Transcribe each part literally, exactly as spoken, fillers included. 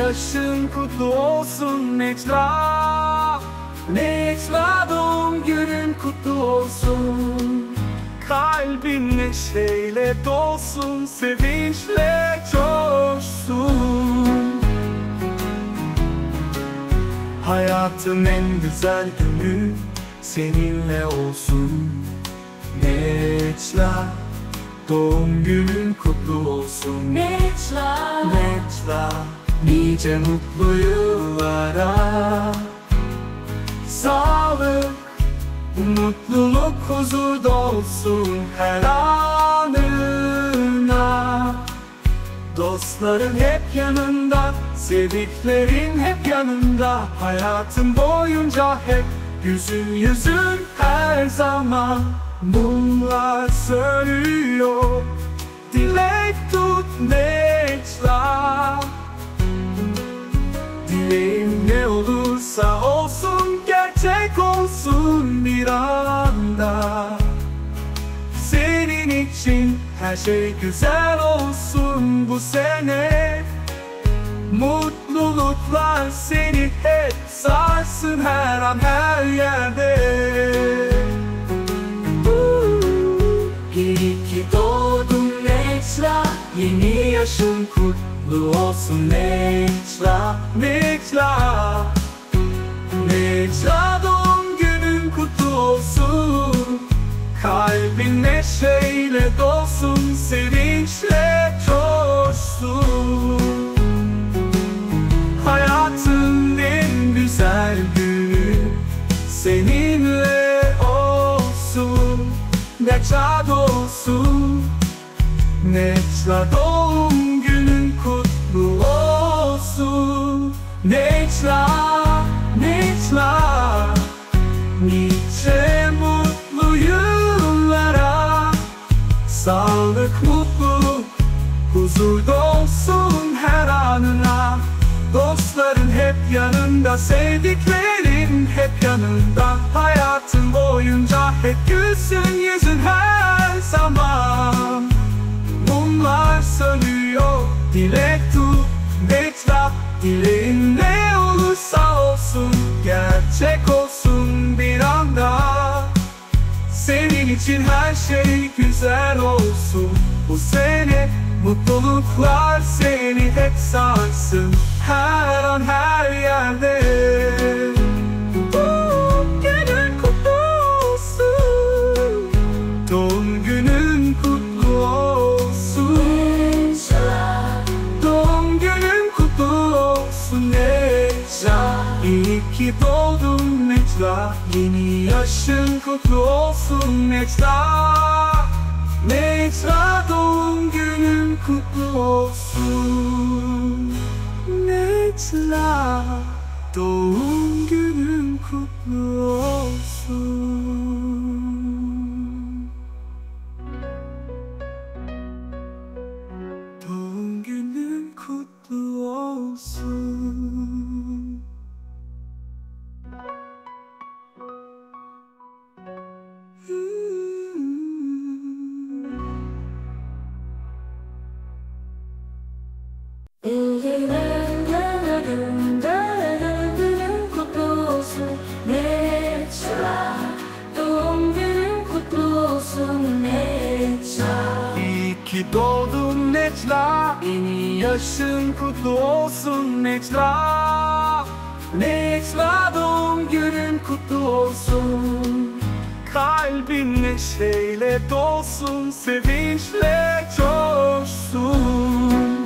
yaşın kutlu olsun Necla. Necla doğum günün kutlu olsun. Kalbin neşeyle dolsun, sevinçle coşsun. Hayatın en güzel günü seninle olsun Necla. Doğum günün kutlu olsun Necla. Necla. Nice mutlu yıllara. Sağlık, mutluluk, huzur dolsun her anına. Dostların hep yanında, sevdiklerin hep yanında. Hayatın boyunca hep yüzün yüzün her zaman. Mumlar sönüyor, dilek tut Necla. Dileğin ne olursa olsun, gerçek olsun bir anda. Senin için her şey güzel olsun bu sene. Mutluluklar seni hep sarsın her an her yerde. İyi ki doğdun Necla, yeni yaşın kutlu olsun Necla. Necla. Necla doğum günün kutlu olsun. Kalbin neşeyle dolsun, sevinçle coşsun. Hayatın en güzel günü seninle olsun. Necla doğsun. Necla doğum günün kutlu olsun. Necla, Necla. Nice mutlu yıllara. Sağlık, mutluluk, huzur dolsun her anına. Dostların hep yanında, sevdiklerin hep yanında. Hayatın boyunca hep gülsün yüzün her zaman. Mumlar sönüyor, dilek tut Necla. Dileğin ne olursa olsun, gerçek olsun bir anda. Senin için her şey güzel olsun bu sene. Mutluluklar seni hep sarsın her an her yerde. Doğum günün kutlu olsun. Doğum günün kutlu olsun Necla. Doğum günün kutlu olsun Necla. İyi ki doğdun Necla, yeni yaşın kutlu olsun Necla. Necla doğum günün kutlu olsun Necla. Doğum günün kutlu olsun. Doğum günün kutlu olsun. Günün kutlu olsun Necla. Doğum günün kutlu olsun Necla. İyi ki doğdun Necla, yeni yaşın kutlu olsun Necla. Necla doğum günün kutlu olsun. Kalbin neşeyle dolsun, sevinçle coşsun.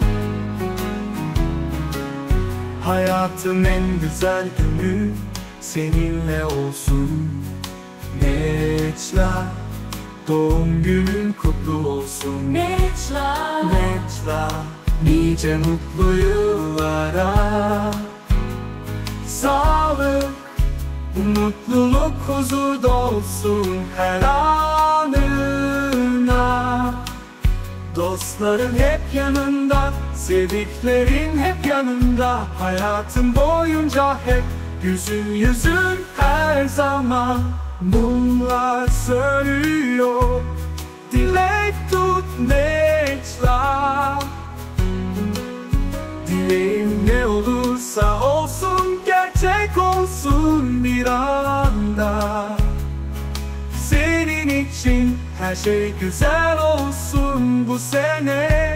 Hayatın en güzel günü seninle olsun Necla. Doğum günün kutlu olsun Necla. Necla. Nice mutlu yıllara. Sağlık, mutluluk, huzur dolsun her anına. Dostların hep yanında, sevdiklerin hep yanında. Hayatın boyunca hep yüzün yüzün her zaman. Mumlar sönüyor, dilek tut Necla. Dileğin ne olur her şey güzel olsun bu sene.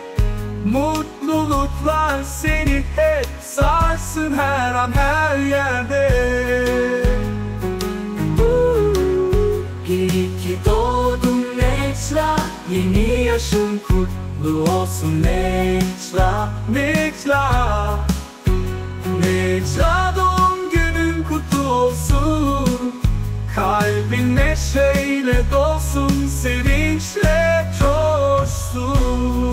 Mutluluklar seni hep sarsın her an her yerde. İyi ki doğdun Necla, yeni yaşın kutlu olsun Necla, Necla. Necla doğum günün kutlu olsun, kalbin neşeyle dolsun, sevinçle coşsun.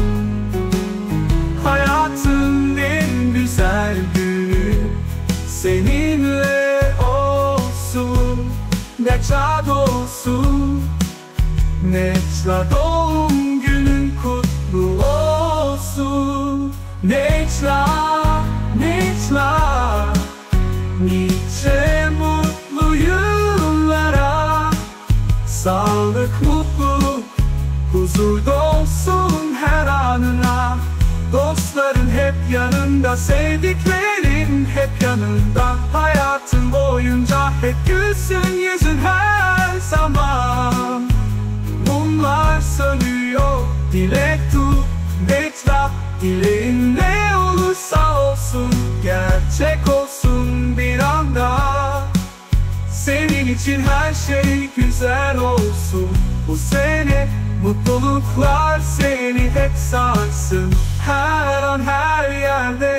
Hayatın en güzel günü seninle olsun, Necla doğsun, Necla doğum günün kutlu olsun. Necla, Necla, nice mutlu yıllara, sağlık, mutluluk, huzur dolsun her anına. Dostların hep yanında, sevdiklerin hep yanında. Hayatın boyunca hep gülsün yüzün her zaman. Mumlar sönüyor, dilek tut Necla, dileğin ne olursa olsun gerçek olsun bir anda. Senin için her şey güzel olsun bu sene. Mutluluklar seni hep sarsın her an her yerde.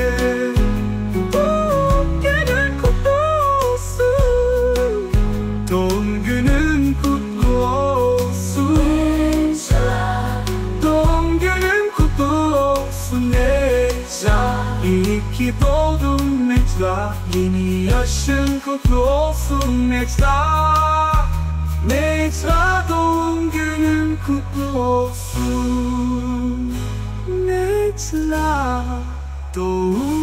Doğum günün kutlu olsun, doğum günün kutlu olsun Necla. Doğum günün kutlu olsun Necla. İyi ki doğdun Necla, yeni yaşın kutlu olsun Necla. Necla doğum günün kutlu olsun Necla, doğum